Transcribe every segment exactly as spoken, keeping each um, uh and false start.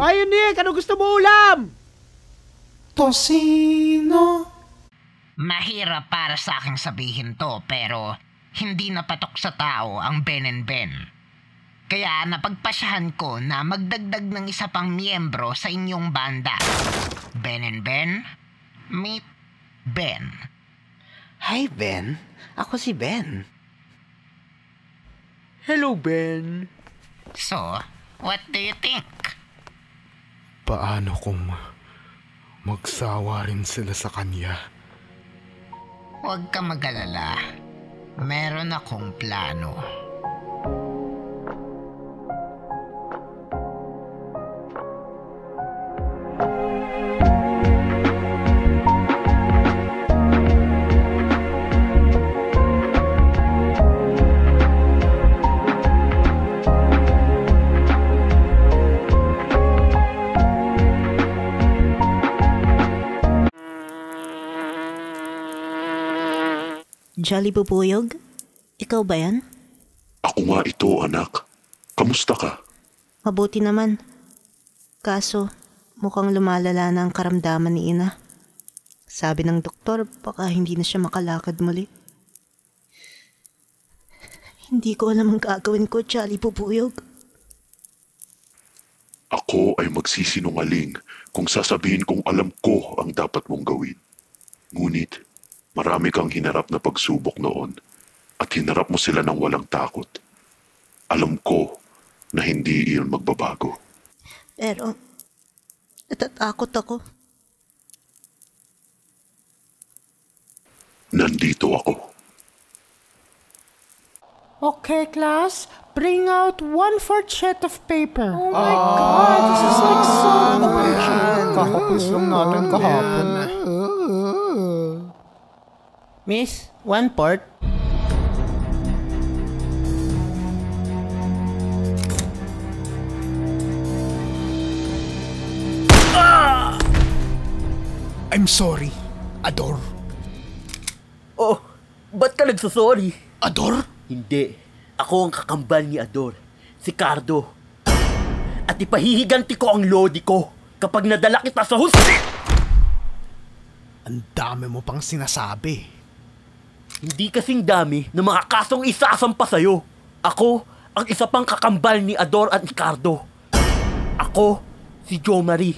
Ayon Nick, ano gusto mo ulam? Tosino. Mahirap para sa akin sabihin to pero hindi napatok sa tao ang Ben and Ben. Kaya napagpasyahan ko na magdagdag ng isa pang miyembro sa inyong banda. Ben and Ben, meet Ben. Hi Ben, ako si Ben. Hello, Ben. So, what do you think? Paano kung magsawa rin sila sa kanya? Huwag ka mag-alala. Meron akong plano. Jolly Bubuyog? Ikaw ba yan? Ako nga ito, anak. Kamusta ka? Mabuti naman. Kaso, mukhang lumalala na ang karamdaman ni Ina. Sabi ng doktor, baka hindi na siya makalakad muli. Hindi ko alam ang gagawin ko, Jolly Bubuyog. Ako ay magsisinungaling kung sasabihin kong alam ko ang dapat mong gawin. Ngunit, marami kang hinarap na pagsubok noon at hinarap mo sila ng walang takot. Alam ko na hindi iyon magbabago. Pero, natatakot ako. Nandito ako. Okay, class. Bring out one-fourth sheet of paper. Oh my God, this is like so much. Kakapis lang natin kahapon. Miss, one port. I'm sorry, Ador. Oh, ba't ka nagsasorry? Ador? Hindi. Ako ang kakambal ni Ador, si Cardo. At ipahihiganti ko ang lodi ko kapag nadala kita sa husga. Ang dami mo pang sinasabi. Hindi kasing dami na mga kasong isasampa sa'yo. Ako ang isa pang kakambal ni Ador at Ricardo. Ako si Jo Marie.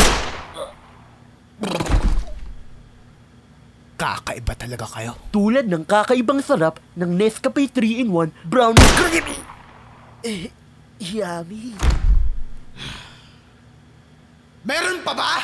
Kakaiba talaga kayo. Tulad ng kakaibang sarap ng Nescafe three in one Brown Creamy. Eh, yummy. Meron pa ba?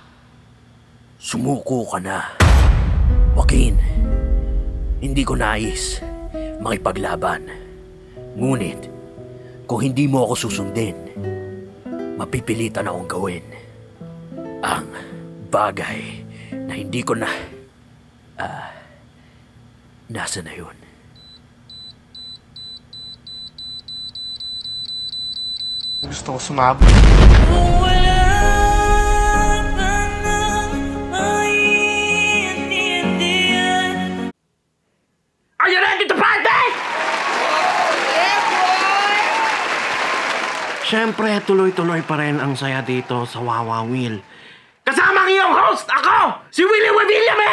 Sumuko ka na, Joaquin. Hindi ko nais makipaglaban. Ngunit, kung hindi mo ako susundin, mapipilitan akong gawin ang bagay na hindi ko na... Ah, uh, nasa na yun? Gusto ko sumabot. Are you ready to party? Siyempre, tuloy-tuloy pa rin ang saya dito sa Wawa Wheel. Kasama ang iyong host, ako, si Willie Wavillame!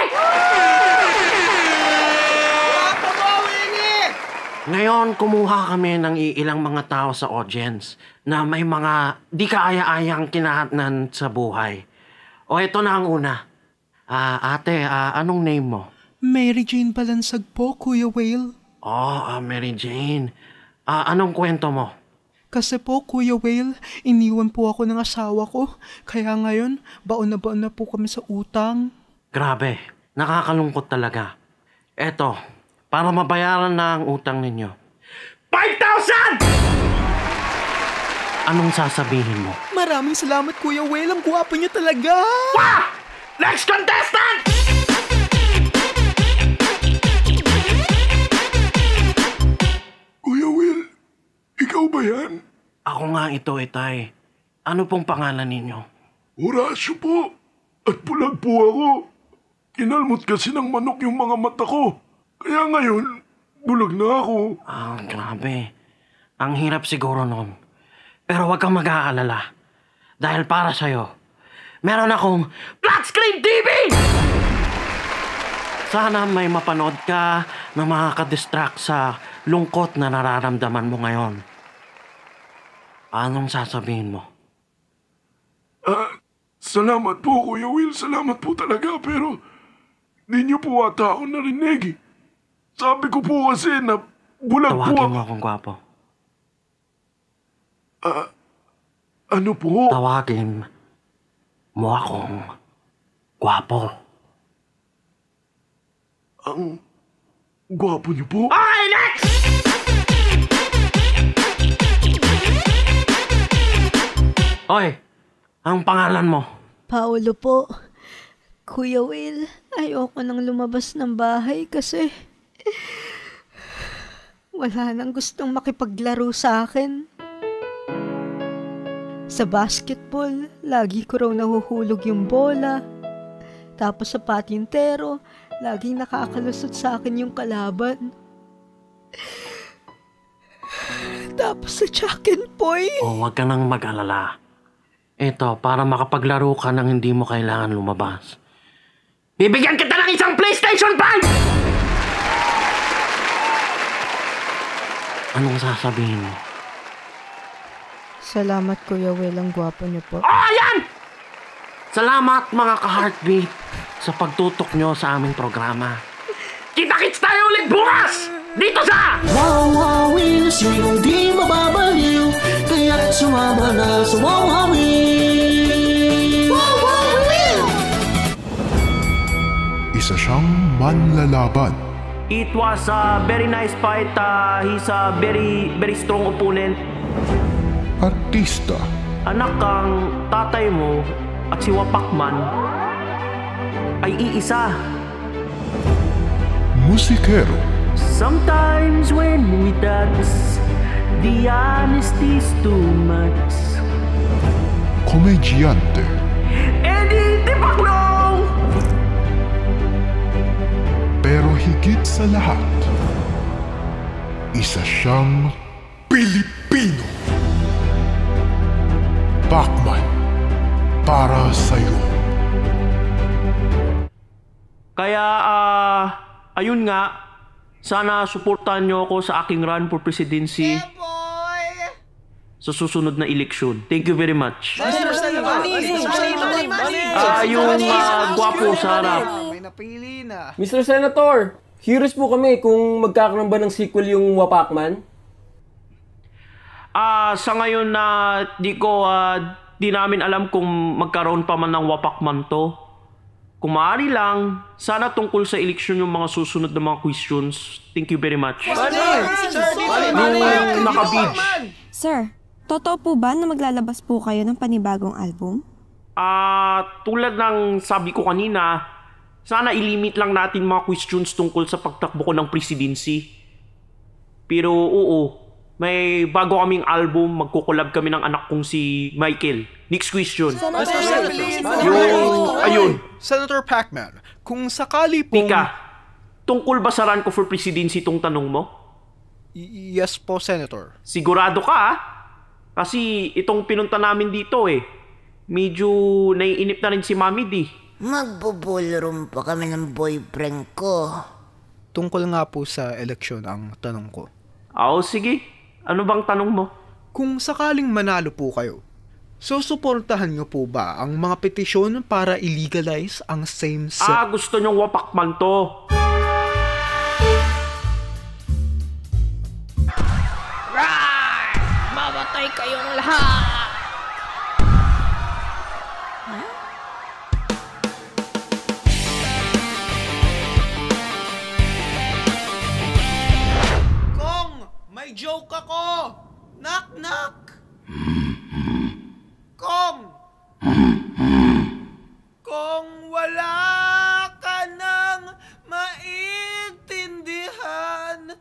Ngayon, kumuha kami ng iilang mga tao sa audience na may mga di kaaya-ayang kinahatnan sa buhay. O, ito na ang una. Ah, ate, ah, anong name mo? Mary Jane Balansag po, Kuya Whale. Oh, ah, Mary Jane. Ah, anong kwento mo? Kasi po, Kuya Whale, iniwan po ako ng asawa ko. Kaya ngayon, baon na baon na po kami sa utang. Grabe, nakakalungkot talaga. Eto, para mabayaran na ang utang ninyo. five thousand! Anong sasabihin mo? Maraming salamat, Kuya Whale. Ang gwapo niyo talaga. Wah! Next contestant! Kuya Will, ikaw ba yan? Ako nga ito, Itay. Ano pong pangalan ninyo? Horacio po. At bulag po ako. Kinalmot kasi ng manok yung mga mata ko. Kaya ngayon, bulag na ako. Ah, grabe. Ang hirap siguro nun. Pero huwag kang mag-aalala. Dahil para sa'yo, meron akong flat screen T V! Sana may mapanood ka na makakadistract sa lungkot na nararamdaman mo ngayon. Anong sasabihin mo? Ah, salamat po, Kuya Will. Salamat po talaga, pero di niyo po ata ako narinig. Sabi ko po kasi na bulag po Tawagin ako. mo akong gwapo. Ah, ano po? Tawagin mo akong gwapo. Ang gwapo niyo po. Okay, next! Oy, ang pangalan mo? Paolo po. Kuya Will, ayoko nang lumabas ng bahay kasi wala nang gustong makipaglaro sa akin. Sa basketball, lagi ko raw nahuhulog yung bola. Tapos sa patintero, laging nakakalusot sa akin yung kalaban. Tapos sa Jack and Poy. Oh, huwag ka nang mag-alala. Ito, para makapaglaro ka nang hindi mo kailangan lumabas. Bibigyan kita ng isang PlayStation five! Anong sasabihin mo? Salamat Kuya Will, ang gwapo niyo po. Oh, ayan! Salamat mga ka-heartbeat sa pagtutok nyo sa aming programa. Kita-kits tayo ulit bukas! Dito sa... Wow, wow, will, sinong di mababaliw, kaya't sumama na sa Wow, wow, will. Wow, wow, will! Isa siyang manlalaban. It was a very nice fight. Uh, he's a very, very strong opponent. Artista. Anak kang tatay mo at si Wapakman ay iisa. Musikero. Sometimes when we dance, the honesty's too much. Komedyante. Eddie Tipaklong! Pero higit sa lahat, isa siyang Pilipino. Pacman, para sa'yo. Kaya, ah, ayun nga, sana suportahan nyo ako sa aking run for presidency sa susunod na eleksyon. Thank you very much. Ah, yung uh, gwapo sa harap. May napili na. mister Senator, curious po kami kung magkakaroon ba ng sequel yung Wapakman? Ah, sa ngayon na di ko, ah, di namin alam kung magkaroon pa man ng Wapakman to. Kung maaari lang, sana tungkol sa eleksyon yung mga susunod na mga questions. Thank you very much. Yung naka-beach. Sir, totoo po ba na maglalabas po kayo ng panibagong album? Ah, tulad ng sabi ko kanina, sana ilimit lang natin mga questions tungkol sa pagtakbo ko ng presidency. Pero oo, may bago kaming album, magkukulab kami ng anak kong si Michael. Next question. Yung, ayun. Senator Pacman, kung sakali pong... Tika, tungkol ba sa run ko for presidency itong tanong mo? Y- yes po, Senator. Sigurado ka ah? Kasi itong pinunta namin dito eh, medyo naiinip na rin si Mami di. Magbo-ballroom pa kami ng boyfriend ko. Tungkol nga po sa eleksyon ang tanong ko. Oo, sige. Ano bang tanong mo? Kung sakaling manalo po kayo, susuportahan niyo po ba ang mga petisyon para i-legalize ang same-sex? Ah, gusto niyong Wapakman to. Right! Mamatay kayong lahat! Kong! May joke ako! Knock, knock! Kong! Kung wala ka nang maintindihan...